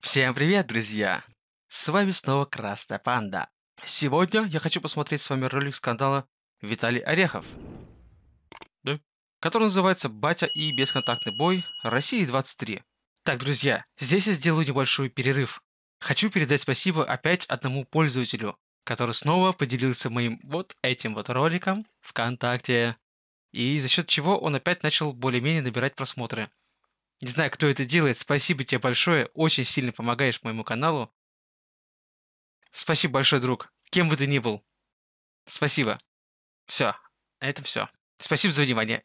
Всем привет, друзья! С вами снова Красная Панда. Сегодня я хочу посмотреть с вами ролик с канала Виталий Орехов, да, который называется «Батя и бесконтактный бой России 23». Так, друзья, здесь я сделаю небольшой перерыв. Хочу передать спасибо опять одному пользователю, который снова поделился моим вот этим вот роликом ВКонтакте, и за счет чего он опять начал более-менее набирать просмотры. Не знаю, кто это делает, спасибо тебе большое, очень сильно помогаешь моему каналу. Спасибо большое, друг, кем бы ты ни был. Спасибо. Все, это все. Спасибо за внимание.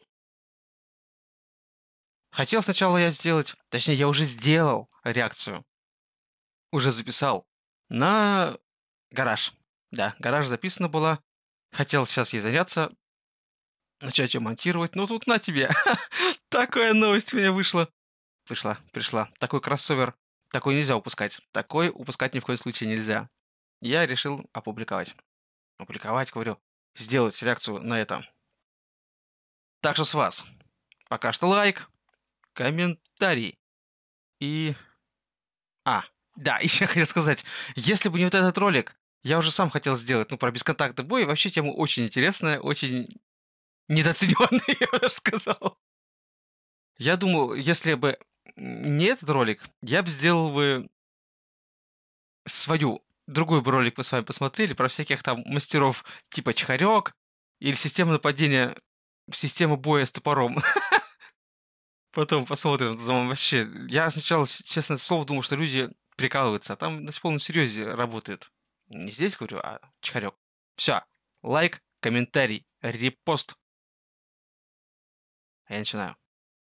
Хотел сначала я сделать, точнее, я уже сделал реакцию. Уже записал на гараж. Да, гараж записана была. Хотел сейчас ей заняться, начать ее монтировать, но тут на тебе. Такая новость у меня вышла. Пришла. Такой кроссовер. Такой нельзя упускать. Такой упускать ни в коем случае нельзя. Я решил опубликовать. Говорю. Сделать реакцию на это. Так что с вас. Пока что лайк, комментарий. И... да, еще хотел сказать. Если бы не вот этот ролик, я уже сам хотел сделать, про бесконтактный бой. Вообще тема очень интересная, очень недооцененная, я бы даже сказал. Я думал, если бы не этот ролик, я бы сделал бы другой бы ролик мы с вами посмотрели про всяких там мастеров типа Чхарек или систему нападения, систему боя с топором. Потом посмотрим. Там вообще, я сначала, честно слово, думал, что люди прикалываются, а там на полном серьезе работает. Не здесь говорю, а Чхарек. Все, лайк, комментарий, репост. Я начинаю.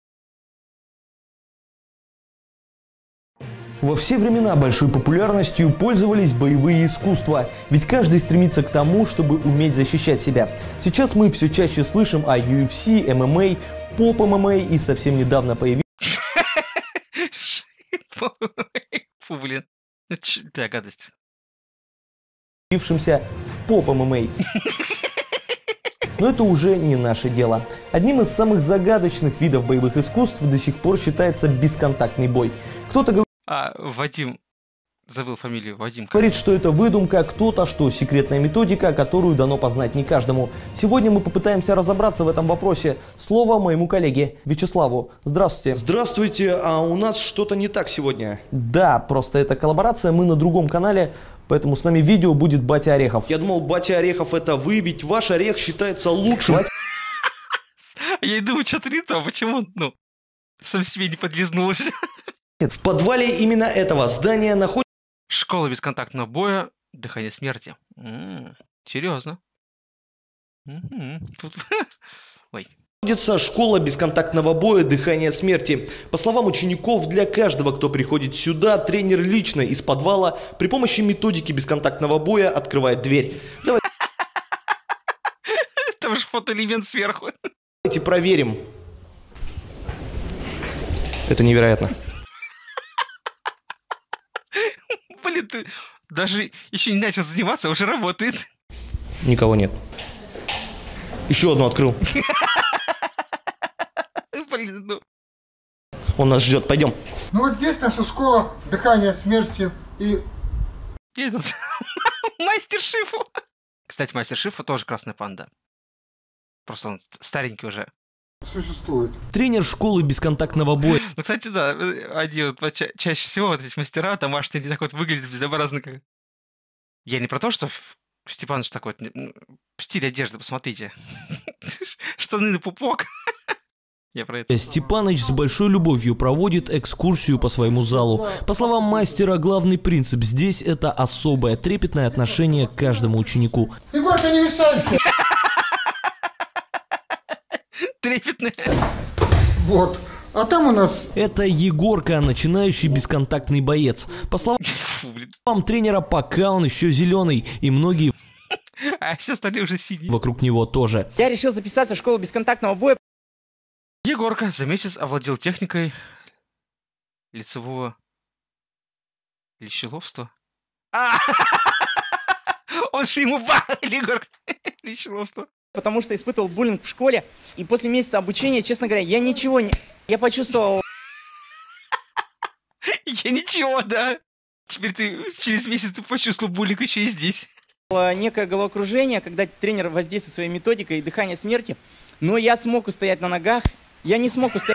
Во все времена большой популярностью пользовались боевые искусства, ведь каждый стремится к тому, чтобы уметь защищать себя. Сейчас мы все чаще слышим о UFC, ММА, поп-ММА и совсем недавно Фу, блин. Да, гадость. появившимся в поп-ММА. Но это уже не наше дело. Одним из самых загадочных видов боевых искусств до сих пор считается бесконтактный бой. Кто-то Вадим. Забыл фамилию. Вадим. Говорит, что это выдумка, кто-то, что секретная методика, которую дано познать не каждому. Сегодня мы попытаемся разобраться в этом вопросе. Слово моему коллеге Вячеславу. Здравствуйте. Здравствуйте, а у нас что-то не так сегодня. Да, просто это коллаборация, мы на другом канале, поэтому с нами видео будет Батя Орехов. Я думал, Батя Орехов это вы, ведь ваш орех считается лучшим. Я и думаю, что-то не то, почему, сам себе не подлизнулся. В подвале именно этого здания находится Школа бесконтактного боя, дыхание смерти. Серьезно. Ой. находится школа бесконтактного боя «Дыхание смерти». По словам учеников, для каждого, кто приходит сюда, тренер лично из подвала при помощи методики бесконтактного боя открывает дверь. Там же фотоэлемент сверху. Давайте проверим. Это невероятно. Блин, ты даже еще не начал заниматься, а уже работает. Никого нет. Еще одну открыл. Блин, Он нас ждет, пойдем. Ну вот здесь наша школа «Дыхание смерти» и... Этот Мастер Шифу. Кстати, Мастер Шифу тоже Красная Панда. Просто он старенький уже. существует. Тренер школы бесконтактного боя. Ну, кстати, да, они вот чаще всего вот эти мастера домашние, они так вот выглядят безобразно. Как... Я не про то, что Степаныч такой, стиль одежды, посмотрите. Штаны на пупок. Я про это. Степаныч с большой любовью проводит экскурсию по своему залу. По словам мастера, главный принцип здесь — это особое трепетное отношение к каждому ученику. Егор, ты не мешайся! Трепетное. Вот. А там у нас... Это Егорка, начинающий бесконтактный боец. По словам тренера, пока он еще зеленый, и многие А все остальные уже синие. вокруг него тоже. Я решил записаться в школу бесконтактного боя. Егорка за месяц овладел техникой лицевого лещеловства. Он же ему Егорка лещеловство. Потому что испытывал буллинг в школе. И после месяца обучения, честно говоря, я ничего не... Я почувствовал... Я ничего, да. Теперь ты через месяц ты почувствовал буллинг еще и здесь. Некое головокружение, когда тренер воздействует своей методикой дыхания смерти, но я смог устоять на ногах. Я не смог устоять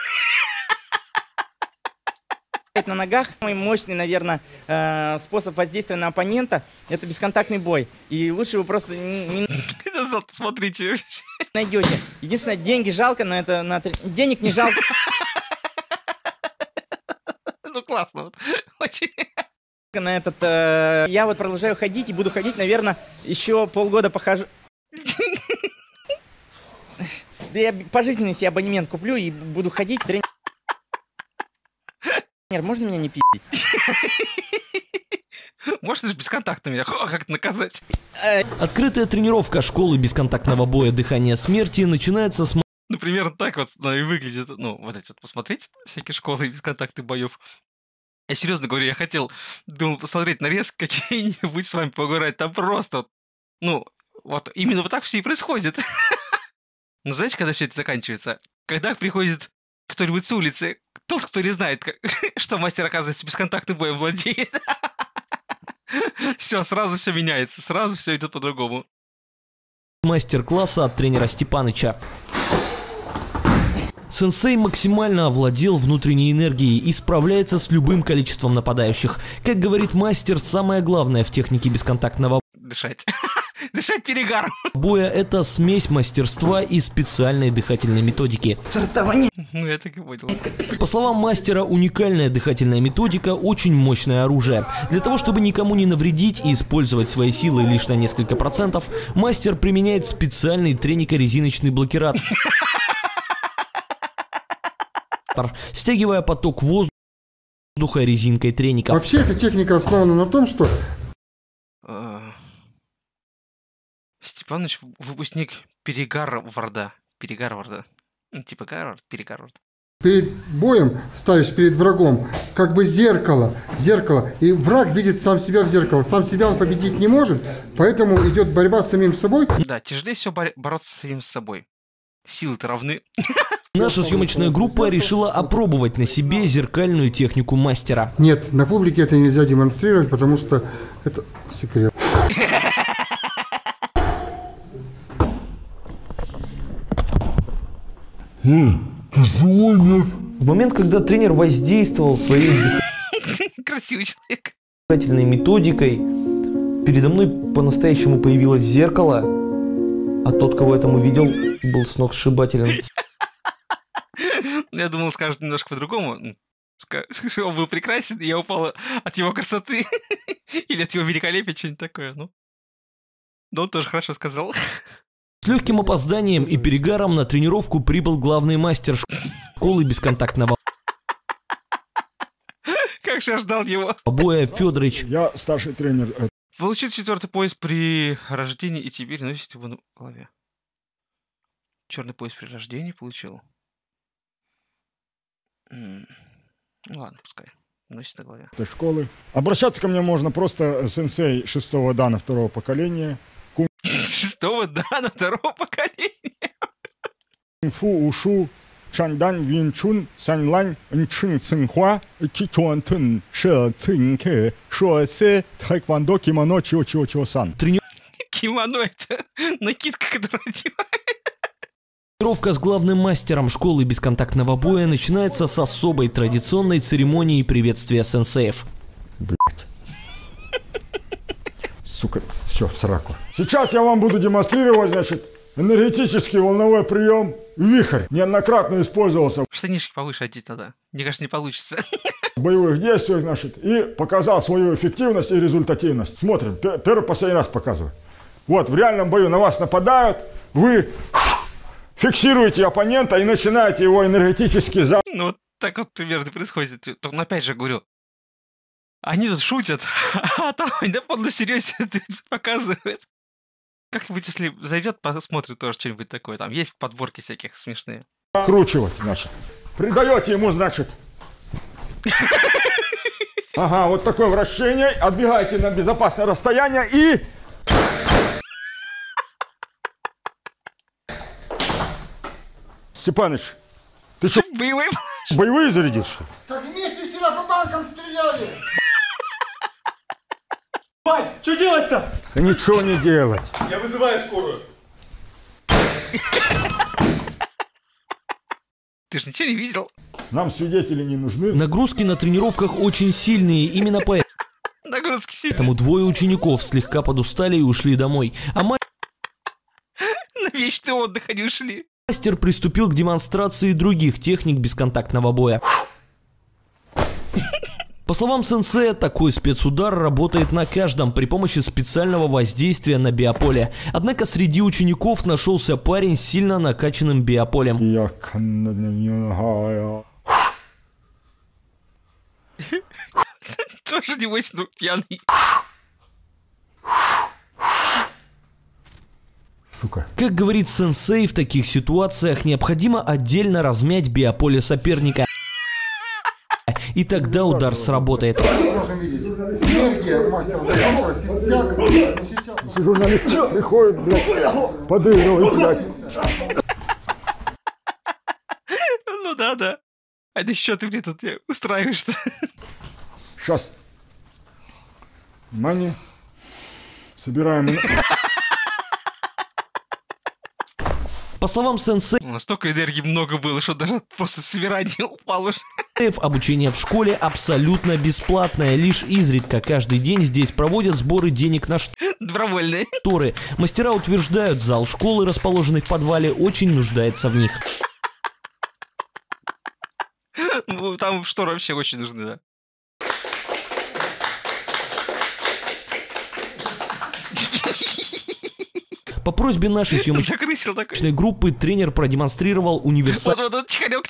на ногах. Самый мощный, наверное, способ воздействия на оппонента – это бесконтактный бой. И лучше вы просто не Назад посмотрите. найдете. Единственное, деньги жалко на это, денег не жалко. Ну классно. Вот. Очень. На этот, я вот продолжаю ходить и буду ходить, наверное, еще полгода похожу. Да я пожизненно себе абонемент куплю и буду ходить. Тренер, можно меня не пиздить? Можно же бесконтактно меня как-то наказать. Открытая тренировка школы бесконтактного боя «Дыхание смерти» начинается с Ну, примерно так вот и выглядит. Ну, вот эти вот посмотреть, всякие школы бесконтактных боев. Я серьезно говорю, я думал посмотреть нарезки какие-нибудь с вами поиграть. Там просто, вот, ну, вот именно вот так все и происходит. Но знаете, когда все это заканчивается? Когда приходит кто-нибудь с улицы, тот, кто не знает, что мастер, оказывается, бесконтактным боем владеет. Все, сразу все меняется, сразу все идет по-другому. мастер-класса от тренера Степаныча. Сенсей максимально овладел внутренней энергией и справляется с любым количеством нападающих. Как говорит мастер, самое главное в технике бесконтактного Дышать. Дышать перегаром. боя – это смесь мастерства и специальной дыхательной методики. Ну, я так и понял. По словам мастера, уникальная дыхательная методика – очень мощное оружие. Для того, чтобы никому не навредить и использовать свои силы лишь на несколько процентов, мастер применяет специальный тренико-резиночный блокиратор, стягивая поток воздуха резинкой треников. Вообще эта техника основана на том, что Степаныч выпускник Перегарварда. Ну, типа Перегарвард. перед боем ставишь перед врагом как бы зеркало, и враг видит сам себя в зеркало. Сам себя он победить не может, поэтому идет борьба с самим собой. Да, тяжелее всего бороться с самим собой. Силы-то равны. Наша съемочная группа решила опробовать на себе зеркальную технику мастера. Нет, на публике это нельзя демонстрировать, потому что это секрет. В момент, когда тренер воздействовал своей Красивый человек. дыхательной методикой, передо мной по-настоящему появилось зеркало, а тот, кого я там увидел, был сногсшибателен. Я думал, скажут немножко по-другому. Он был прекрасен, и я упала от его красоты. Или от его великолепия, что-нибудь такое. Ну, но он тоже хорошо сказал. С легким опозданием и перегаром на тренировку прибыл главный мастер школы бесконтактного Как же я ждал его. боя Федорович. Я старший тренер. Получил 4-й пояс при рождении и теперь носит его на голове. Черный пояс при рождении получил. Ну ладно, пускай. Носит на голове. Этой школы. Обращаться ко мне можно просто сенсей 6-го дана 2-го поколения. 6-го дана 2-го поколения. Кунг-фу, ушу, чандан, винчун, саньлань, нчин, цинхуа, кичуан, тын, ше, цинке, шуэсе, тхэквондо, кимоно, чио-чио-чио-сан. Кимоно — это накидка, которую одевают. Тренировка с главным мастером школы бесконтактного боя начинается с особой традиционной церемонии приветствия сенсеев. Сука, все, сраку. Сейчас я вам буду демонстрировать, значит, энергетический волновой прием «Вихрь». Неоднократно использовался Штанишки повыше одеть надо. Мне кажется, не получится. в боевых действиях, значит, и показал свою эффективность и результативность. Смотрим, первый последний раз показываю. Вот, в реальном бою на вас нападают, вы фиксируете оппонента и начинаете его энергетически Ну, вот так вот примерно происходит. Но опять же говорю, они тут шутят, а там на полном серьезе показывают. Как-нибудь, если зайдет, посмотрит тоже что-нибудь такое. Там есть подборки всяких смешные. закручивать, значит. Придаете ему, значит. Ага, вот такое вращение. Отбегаете на безопасное расстояние и... Степаныч, ты что, Боевые. боевые зарядишь? Так вместе вчера по банкам стреляли. Что делать-то? Да ничего не делать. Я вызываю скорую. Ты же ничего не видел? Нам свидетели не нужны. Нагрузки на тренировках очень сильные, именно Нагрузки сильные. поэтому двое учеников слегка подустали и ушли домой. А На вечный отдых они ушли. мастер приступил к демонстрации других техник бесконтактного боя. По словам сенсея, такой спецудар работает на каждом при помощи специального воздействия на биополе. Однако среди учеников нашелся парень с сильно накачанным биополем. Тоже небось, ну, пьяный. Сука. Как говорит сенсей, в таких ситуациях необходимо отдельно размять биополе соперника. И тогда удар сработает. Можем видеть. Энергия мастера закончилась, иссяк. Но сейчас... Журналист приходит, блядь, подыгрывает, блядь. Ну да. А это что ты мне тут устраиваешь-то? Сейчас. Внимание. Собираем. По словам сенсея, Настолько энергии много было, что даже после собирания упал уже. обучение в школе абсолютно бесплатное. Лишь изредка каждый день здесь проводят сборы денег на Добровольные. шторы. Мастера утверждают, зал школы, расположенный в подвале, очень нуждается в них. Ну, там шторы вообще очень нужны, да. По просьбе нашей съемочной Закрысил такой. группы тренер продемонстрировал универсальный Вот, чихарек.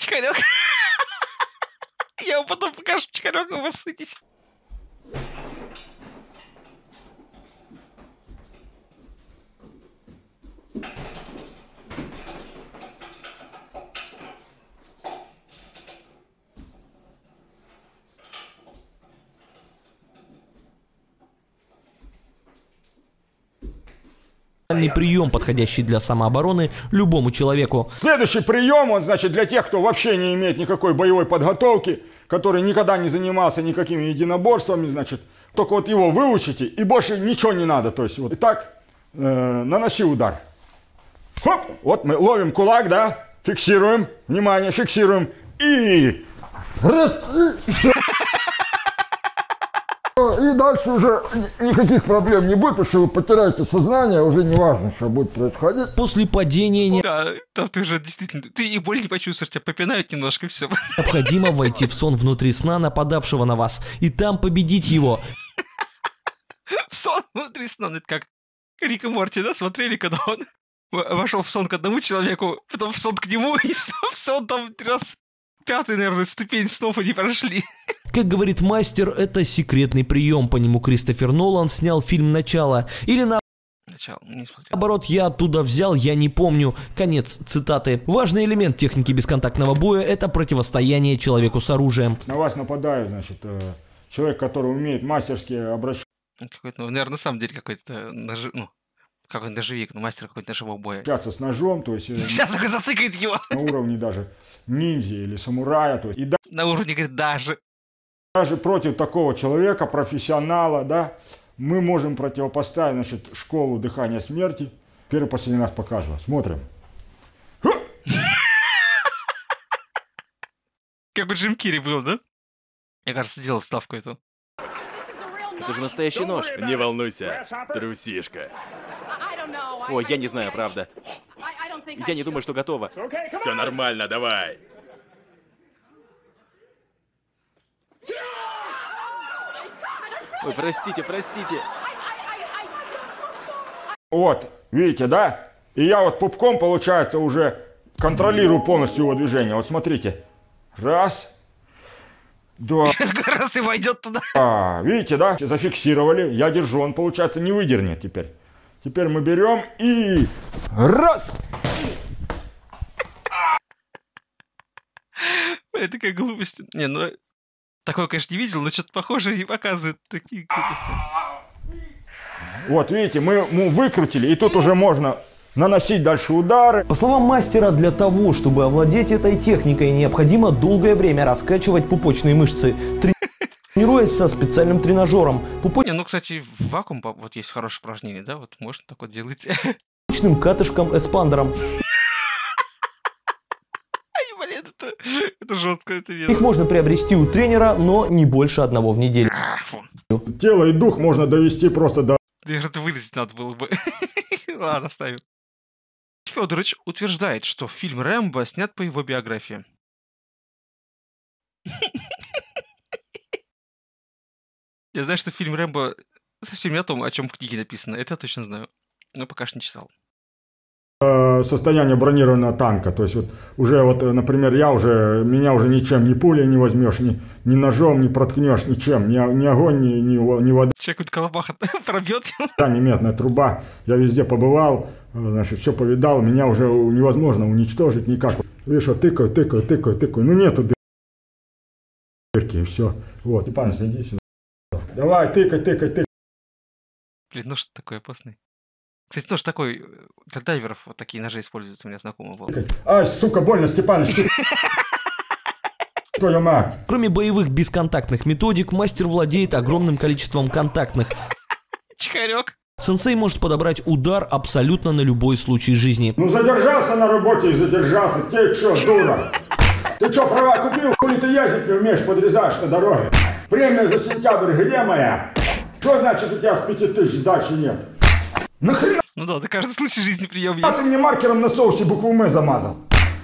Я вам потом покажу чихарек, вы сытесь. прием, подходящий для самообороны любому человеку. Следующий прием, он, значит, для тех, кто вообще не имеет никакой боевой подготовки, который никогда не занимался никакими единоборствами, значит, только вот его выучите, и больше ничего не надо. То есть, вот итак, наноси удар. Хоп, вот мы ловим кулак, да, фиксируем, внимание, фиксируем, и... Раз, и дальше уже никаких проблем не будет, потому что вы потеряете сознание, уже не важно, что будет происходить. После падения Да, там ты уже действительно... Ты и боль не почувствуешь, тебя попинают немножко, и все. необходимо войти в сон внутри сна нападавшего на вас и там победить его. В сон внутри сна. Это как Рик и Морти, да, смотрели, когда он вошел в сон к одному человеку, потом в сон к нему, и в сон там раз... Пятый, наверное, ступень снов они прошли. Как говорит мастер, это секретный прием. По нему Кристофер Нолан снял фильм «Начало». Или Начало, не смотрел. наоборот, я оттуда взял, я не помню. Конец цитаты. Важный элемент техники бесконтактного боя – это противостояние человеку с оружием. На вас нападает, значит, человек, который умеет мастерски обращаться Какой-то, ну, наверное, на самом деле какой-то какой-то ножевик, мастер какой-то ножевого боя. с ножом, то есть Сейчас только затыкает его. на уровне даже ниндзя или самурая, то есть и На уровне, говорит, даже. даже против такого человека, профессионала, да, мы можем противопоставить, значит, школу дыхания смерти. Первый последний раз показываю. Смотрим. Как у Джим Керри был, да? Мне кажется, делал ставку эту. Это же настоящий нож. Не волнуйся, трусишка. Ой, я не знаю, правда. Я не думаю, что готова. Все нормально, давай. Ой, простите. Вот, видите, да? И я вот пупком, получается, уже контролирую полностью его движение. Вот смотрите. Раз. Два. Сейчас как раз и войдет туда. Видите, да? Зафиксировали. Я держу, он, получается, не выдернет теперь. Теперь мы берем и... Раз! Это такая глупость. Не, ну... Такое, конечно, не видел, но что-то похожее не показывают такие глупости. Вот, видите, мы выкрутили, и тут уже можно наносить дальше удары. По словам мастера, для того, чтобы овладеть этой техникой, необходимо долгое время раскачивать пупочные мышцы. тренируясь со специальным тренажером, Не, ну, кстати, в вакуум вот есть хорошее упражнение, да, вот можно так вот делать. пупочным катышком-эспандером. Ай, блин, это жестко, это Их верно. можно приобрести у тренера, но не больше одного в неделю. Фу. Тело и дух можно довести просто до... Наверное, это вылезть надо было бы. Ладно, ставим. Федорович утверждает, что фильм «Рэмбо» снят по его биографии. Я знаю, что фильм «Рэмбо» совсем не о том, о чем в книге написано. Это я точно знаю. Но пока что не читал. состояние бронированного танка. То есть вот уже вот, например, меня уже ничем, ни пулей не возьмешь, ни ножом не проткнешь, ничем, ни огонь, ни вода, Человек хоть колобаха пробьет. ни медная труба. Я везде побывал, значит, все повидал, меня уже невозможно уничтожить никак. Видишь, вот тыкаю, ну нету дырки, и все. Вот, Степан, иди сюда. Давай, тыкай. Блин, нож такой опасный. Кстати, нож такой, для дайверов вот такие ножи используются, у меня знакомый был. Ай, сука, больно, Степаныч, твою мать. Кроме боевых бесконтактных методик, мастер владеет огромным количеством контактных. Чихарек. Сенсей может подобрать удар абсолютно на любой случай жизни. Ну задержался на работе и задержался. Ты чё, дура? Ты чё, права купил? Хули ты язык не умеешь, подрезаешь на дороге? Премия за сентябрь где моя? Что значит у тебя с 5000 сдачи нет? Нахрена Ну да, на каждый случай жизни прием ты есть. мне маркером на соусе букву М замазал?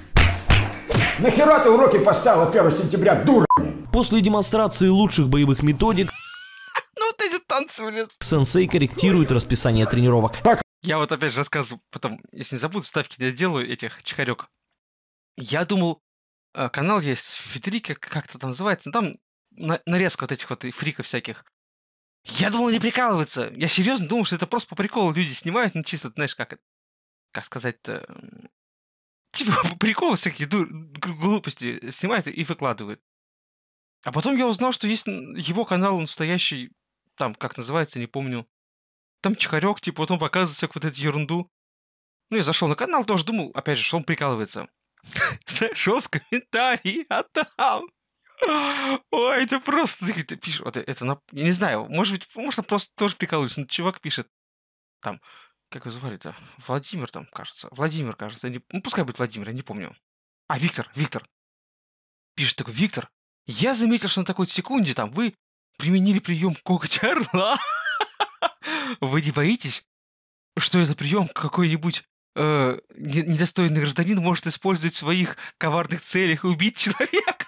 Нахера ты уроки поставила 1 сентября, дура? После демонстрации лучших боевых методик Ну вот эти танцы, блин. сенсей корректирует расписание тренировок. Я вот опять же рассказываю, потом, если не забуду, ставки я делаю этих чихарек. Я думал, канал есть, Федерика, как-то там называется, там нарезка вот этих вот фриков всяких. Я думал, они прикалываются. Я серьезно думал, что это просто по приколу люди снимают, ну чисто, знаешь, как сказать-то... Типа по приколу всякие глупости снимают и выкладывают. А потом я узнал, что есть его канал настоящий, там, как называется, не помню. Там чихарек, типа, потом показывает всякую вот эту ерунду. Ну, я зашел на канал, тоже думал, опять же, что он прикалывается. Зашел в комментарии, а там... Ой, это просто... Ты пишешь, вот это, я не знаю, может быть, можно просто тоже прикалываться, но чувак пишет, там, как его звали-то? Владимир там, кажется. Владимир, кажется. Ну, пускай будет Владимир, я не помню. А, Виктор. Пишет такой, Виктор, я заметил, что на такой секунде там вы применили прием коготь орла. Вы не боитесь, что этот прием какой-нибудь недостойный гражданин может использовать в своих коварных целях и убить человека?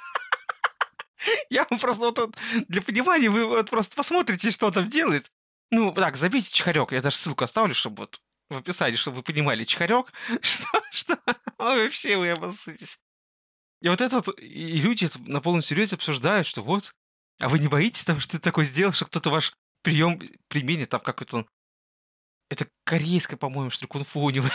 Я вам просто вот для понимания, вы вот просто посмотрите, что он там делает. Ну, так, забейте чихарек. Я даже ссылку оставлю, чтобы вот в описании, чтобы вы понимали, чихарек. Что? Ой, вообще вы обоссытесь. И вот это вот, и люди это на полном серьезе обсуждают, что вот, а вы не боитесь того, что ты такой сделал, что кто-то ваш прием применит, там какой-то он... Это корейское, по-моему, что ли, кунг-фу у него.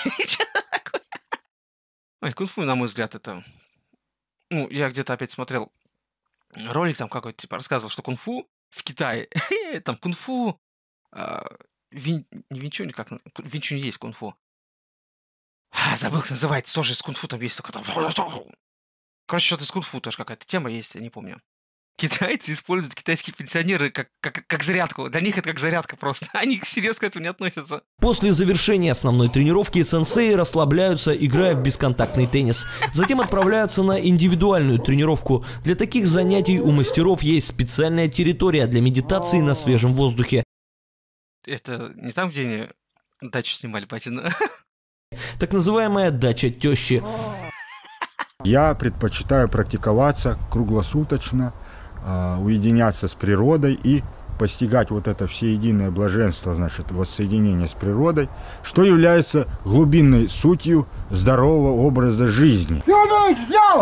Ой, кунг-фу, на мой взгляд, это... Ну, я где-то опять смотрел ролик там какой-то, типа, рассказывал, что кунг-фу в Китае, там кунг-фу, не Винчунь, как... В Винчуне есть кунг-фу. Забыл, как называется, тоже из кунг-фу там есть только там... Короче, что-то из кунг-фу тоже какая-то тема есть, я не помню. Китайцы используют китайские пенсионеры как зарядку. Для них это как зарядка просто. Они серьезно к этому не относятся. После завершения основной тренировки сенсеи расслабляются, играя в бесконтактный теннис. Затем отправляются на индивидуальную тренировку. Для таких занятий у мастеров есть специальная территория для медитации на свежем воздухе. Это не там, где они дачу снимали, батина? Так называемая дача тещи. Я предпочитаю практиковаться круглосуточно, уединяться с природой и постигать вот это всеединое блаженство, значит, воссоединение с природой, что является глубинной сутью здорового образа жизни. Федорович, взял!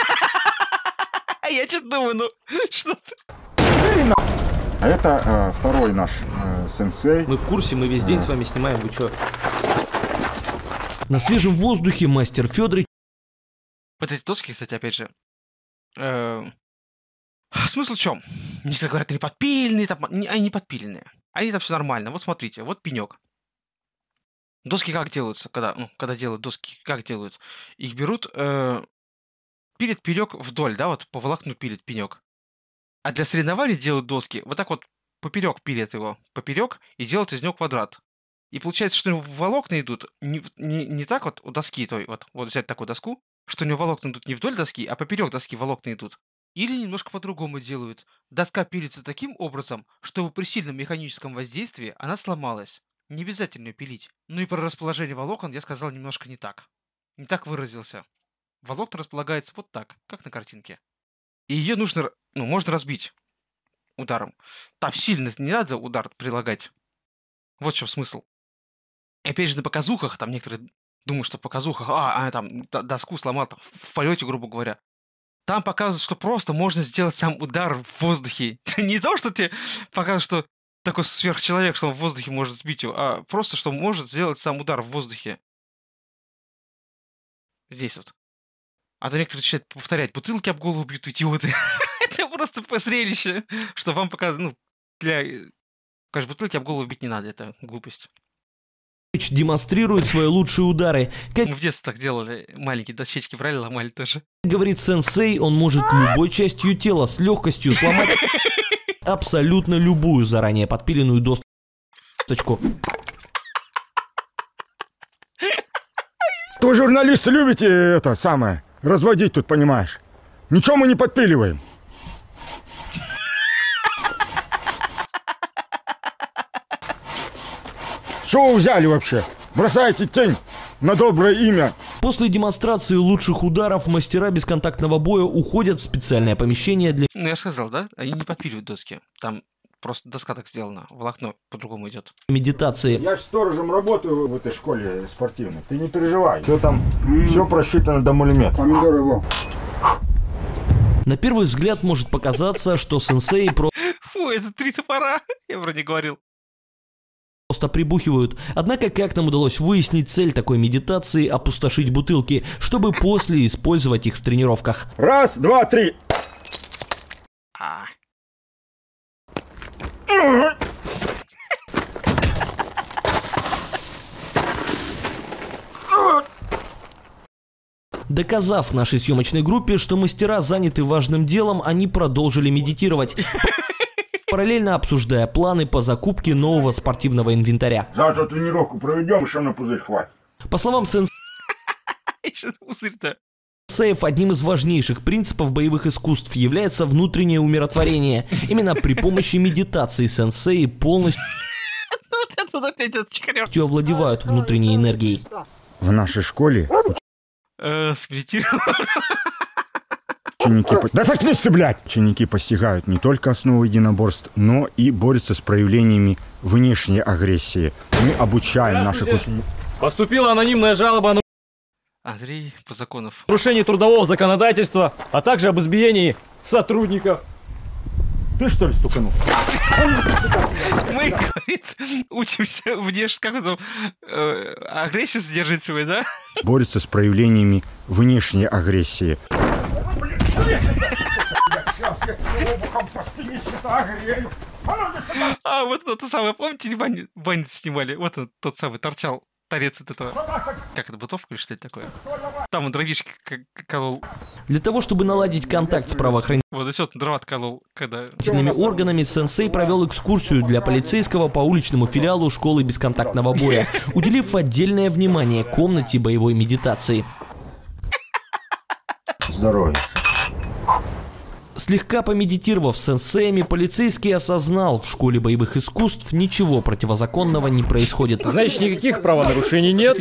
Я что-то думаю, ну, что ты... Это второй наш сенсей. Мы в курсе, мы весь день с вами снимаем, вы чё? На свежем воздухе мастер Федорович. Вот эти доски, кстати, опять же... Смысл в чем? Некоторые говорят, они подпиленные, там, они не подпиленные. Они там все нормально. Вот смотрите, вот пенек. Доски как делаются, когда делают доски, как делают? Их берут, пилят пенек вдоль, да, вот по волокну пилят пенек. А для соревнований делают доски вот так вот поперек пилят его. Поперек и делают из него квадрат. И получается, что у него волокна идут не так вот у доски той, вот взять такую доску, что у него волокна идут не вдоль доски, а поперек доски волокна идут. Или немножко по-другому делают. Доска пилится таким образом, чтобы при сильном механическом воздействии она сломалась. Не обязательно ее пилить. Ну и про расположение волокон я сказал немножко не так. Не так выразился. Волокна располагаются вот так, как на картинке. И ее нужно, можно разбить ударом. Там сильно не надо удар прилагать. Вот в чем смысл. И опять же на показухах, там некоторые думают, что в показухах, там доску сломал там, в полете, грубо говоря. Там показывают, что просто можно сделать сам удар в воздухе. Не то, что тебе показывают, что такой сверхчеловек, что он в воздухе может сбить его, а просто, что может сделать сам удар в воздухе. Здесь вот. А то некоторые начинают повторять, бутылки об голову бьют, идиоты. Это просто зрелище, что вам показывают, конечно, бутылки об голову бить не надо, это глупость. Демонстрирует свои лучшие удары. Мы в детстве так делали, маленькие дощечки брали, ломали тоже. Говорит сенсей, он может любой частью тела с легкостью сломать абсолютно любую заранее подпиленную досточку. Вы, журналисты, любите это самое, разводить тут, понимаешь? Ничего мы не подпиливаем. Что вы взяли вообще? Бросаете тень на доброе имя. После демонстрации лучших ударов мастера бесконтактного боя уходят в специальное помещение для... Я сказал, да? Они не подпиливают доски. Там просто доска так сделана. Волокно по-другому идет. Медитации. Я же сторожем работаю в этой школе спортивной. Ты не переживай. Все там, все просчитано до миллиметра. Помидоры его. На первый взгляд может показаться, что сенсей Фу, это 3 топора. Я вроде говорил. Просто прибухивают. Однако, как нам удалось выяснить, цель такой медитации – опустошить бутылки, чтобы после использовать их в тренировках. Раз, два, три. Доказав нашей съемочной группе, что мастера заняты важным делом, они продолжили медитировать, параллельно обсуждая планы по закупке нового спортивного инвентаря. Завтра тренировку проведем, еще на пузырь хватит. По словам сенсеев, одним из важнейших принципов боевых искусств является внутреннее умиротворение. Именно при помощи медитации сенсеи полностью овладевают внутренней энергией. В нашей школе Смедитировал. Да заткнись ты, блядь! Ученики постигают не только основы единоборств, но и борются с проявлениями внешней агрессии. Мы обучаем наших учеников. Поступила анонимная жалоба на Андрей Позаконов. нарушение трудового законодательства, а также об избиении сотрудников. Ты что ли стуканул? Мы, говорит, учимся агрессию сдерживать свою, да? Борются с проявлениями внешней агрессии. А вот это самое, помните, Вань снимали? Вот он, тот самый, торчал торец от этого. Как это, бытовка или что это такое? Там он дровишки колол. Для того, чтобы наладить контакт с правоохранительными Вот, и все, дрова отколол, когда... органами, сенсей провел экскурсию для полицейского по уличному филиалу школы бесконтактного боя, уделив отдельное внимание комнате боевой медитации. Здоровье. Слегка помедитировав с сенсеями, полицейский осознал, в школе боевых искусств ничего противозаконного не происходит. Значит, никаких правонарушений нет.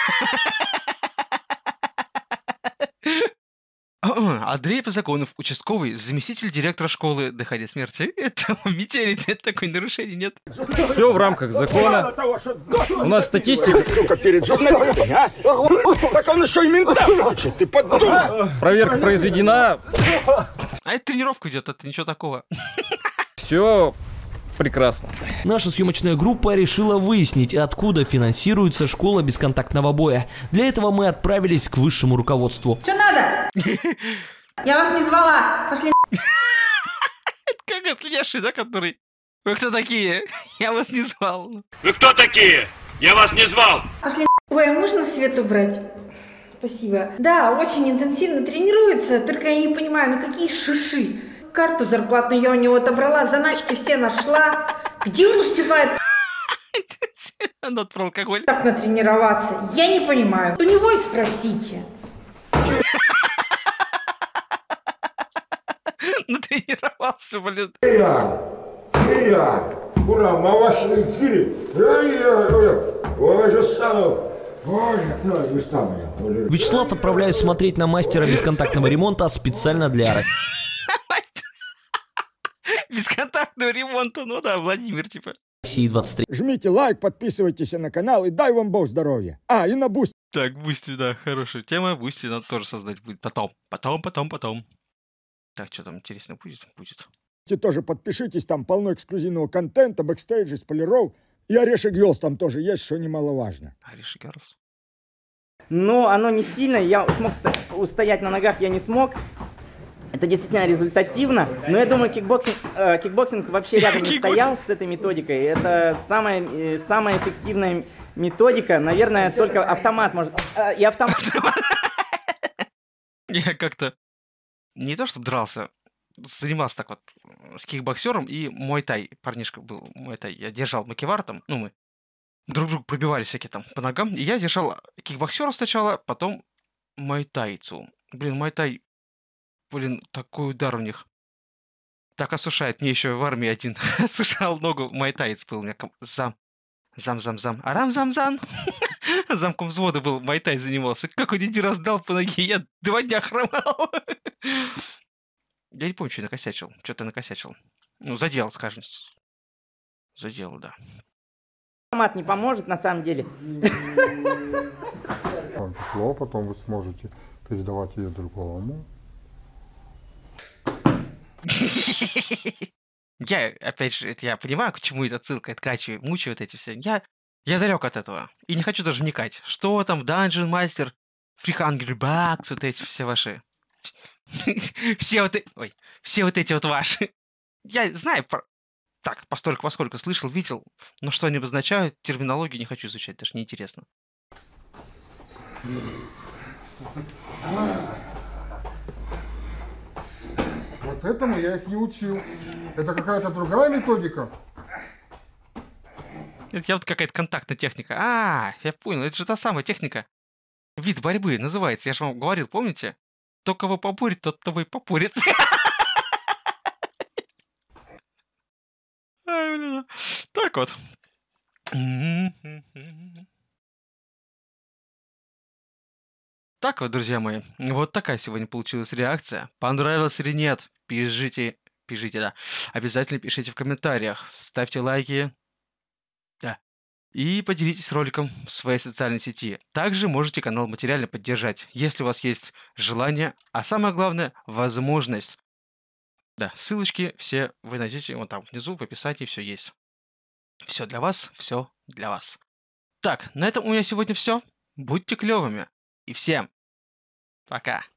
Андрей Позаконов, участковый, заместитель директора школы «Дыхание смерти». Это метели, нет, такой нарушений нет. Все в рамках закона. У нас статистика. Сука, перед журналистами, а? Так он еще и мента включит, ты подумай. Проверка произведена. А это тренировка идет, это ничего такого. Все прекрасно. Наша съемочная группа решила выяснить, откуда финансируется школа бесконтактного боя. Для этого мы отправились к высшему руководству. Что надо? Я вас не звала. Пошли. Как это леший, да, который... Вы кто такие? Я вас не звал. Вы кто такие? Я вас не звал. Пошли. Ой, а можно свет убрать? Спасибо. Да, очень интенсивно тренируется, только я не понимаю, на какие шиши. Карту зарплатную я у него отобрала, заначки все нашла. Где он успевает Нот про алкоголь. так натренироваться? Я не понимаю. У него и спросите. Натренировался, блин. Ура, на вашем эфире. Вячеслав отправляюсь смотреть на мастера бесконтактного ремонта специально для Ары. Бесконтактного ремонта, ну да, Владимир, типа. России 23. Жмите лайк, подписывайтесь на канал и дай вам Бог здоровья. И на Бусти Так, Бусти, да, хорошая тема. Бусти надо тоже создать будет. Потом. Так, что там интересно будет? тоже подпишитесь, там полно эксклюзивного контента, бэкстейджей, спойлеров. И Орешек Герлс там тоже есть, что немаловажно. Орешек Герлс. Но оно не сильно, я смог устоять на ногах, я не смог. Это действительно результативно, но я думаю, кикбоксинг вообще рядом не стоял с этой методикой. Это самая эффективная методика, наверное, только автомат может... И автомат... Я как-то не то чтобы дрался, занимался так вот с кикбоксером и муай-тай. Парнишка был муай-тай. Я держал макевар там, мы друг другу пробивали всякие там по ногам. И я держал кикбоксера сначала, потом муай-тайцу. Муай-тай, такой удар у них. Так осушает. Мне еще в армии один осушал ногу. Муай-таец был у меня. Зам. Арам-зам-зам. Замком взвода был, муай-тай занимался. Как он один раз дал по ноге, я 2 дня хромал. Я не помню, что я накосячил. Что-то накосячил. Задел, скажем. Задел, да. Автомат не поможет, на самом деле. Число, потом вы сможете передавать ее другому. Я, опять же, я понимаю, к чему эта отсылка, откачиваю, мучаю вот эти все. Я далек от этого. И не хочу даже вникать. Что там, Dungeon Master, Free Bucks, вот эти все ваши. Все вот эти вот ваши. Я знаю, так, поскольку слышал, видел, но что они обозначают, терминологию не хочу изучать, даже неинтересно. Вот этому я их не учил. Это какая-то другая методика. Это вот какая-то контактная техника. Я понял, это же та самая техника. Вид борьбы называется, я же вам говорил, помните? Кто кого попурит, тот того и попурит. Так вот. Так вот, друзья мои, вот такая сегодня получилась реакция. Понравилось или нет? Пишите, да. Обязательно пишите в комментариях, ставьте лайки. Да. И поделитесь роликом в своей социальной сети. Также можете канал материально поддержать, если у вас есть желание, а самое главное, возможность. Да, ссылочки все вы найдете вон там внизу, в описании все есть. Все для вас, все для вас. Так, на этом у меня сегодня все. Будьте клевыми. И всем пока.